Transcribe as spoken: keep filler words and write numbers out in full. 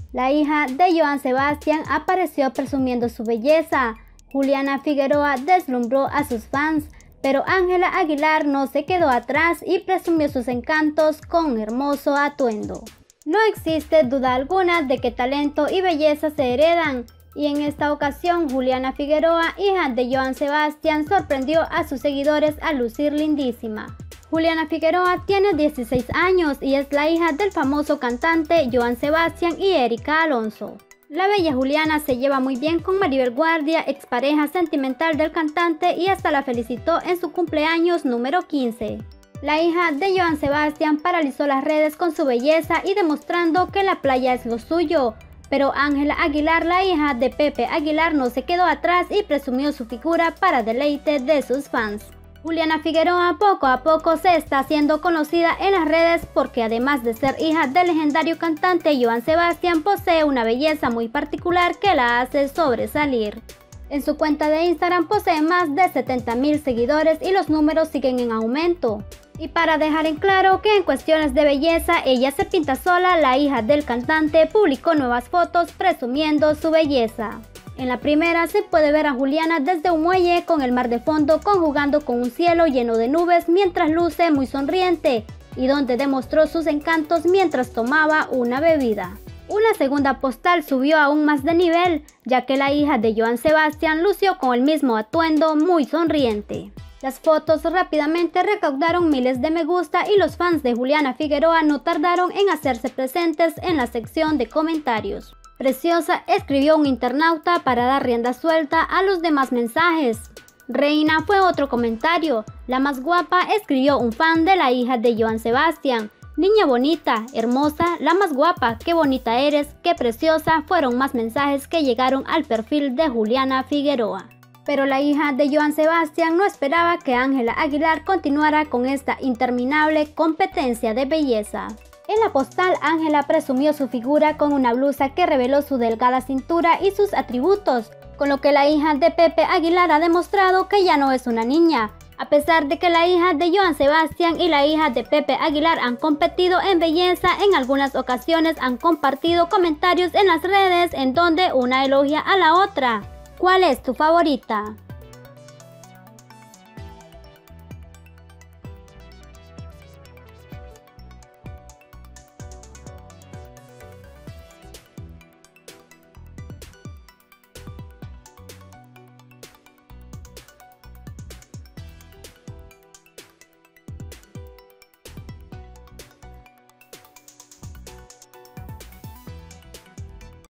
La hija de Joan Sebastián apareció presumiendo su belleza. Juliana Figueroa deslumbró a sus fans, pero Ángela Aguilar no se quedó atrás y presumió sus encantos con un hermoso atuendo. No existe duda alguna de que talento y belleza se heredan, y en esta ocasión Juliana Figueroa, hija de Joan Sebastián, sorprendió a sus seguidores al lucir lindísima. Juliana Figueroa tiene dieciséis años y es la hija del famoso cantante Joan Sebastián y Erika Alonso. La bella Juliana se lleva muy bien con Maribel Guardia, expareja sentimental del cantante, y hasta la felicitó en su cumpleaños número quince. La hija de Joan Sebastián paralizó las redes con su belleza y demostrando que la playa es lo suyo. Pero Ángela Aguilar, la hija de Pepe Aguilar, no se quedó atrás y presumió su figura para deleite de sus fans. Juliana Figueroa poco a poco se está haciendo conocida en las redes porque además de ser hija del legendario cantante Joan Sebastián, posee una belleza muy particular que la hace sobresalir. En su cuenta de Instagram posee más de setenta mil seguidores y los números siguen en aumento. Y para dejar en claro que en cuestiones de belleza ella se pinta sola, la hija del cantante publicó nuevas fotos presumiendo su belleza. En la primera se puede ver a Juliana desde un muelle con el mar de fondo conjugando con un cielo lleno de nubes mientras luce muy sonriente, y donde demostró sus encantos mientras tomaba una bebida. Una segunda postal subió aún más de nivel, ya que la hija de Joan Sebastián lució con el mismo atuendo muy sonriente. Las fotos rápidamente recaudaron miles de me gusta y los fans de Juliana Figueroa no tardaron en hacerse presentes en la sección de comentarios. Preciosa, escribió un internauta para dar rienda suelta a los demás mensajes. Reina, fue otro comentario. La más guapa, escribió un fan de la hija de Joan Sebastián. Niña bonita, hermosa, la más guapa, qué bonita eres, qué preciosa, fueron más mensajes que llegaron al perfil de Juliana Figueroa. Pero la hija de Joan Sebastián no esperaba que Ángela Aguilar continuara con esta interminable competencia de belleza. En la postal, Ángela presumió su figura con una blusa que reveló su delgada cintura y sus atributos, con lo que la hija de Pepe Aguilar ha demostrado que ya no es una niña. A pesar de que la hija de Joan Sebastián y la hija de Pepe Aguilar han competido en belleza, en algunas ocasiones han compartido comentarios en las redes en donde una elogia a la otra. ¿Cuál es tu favorita?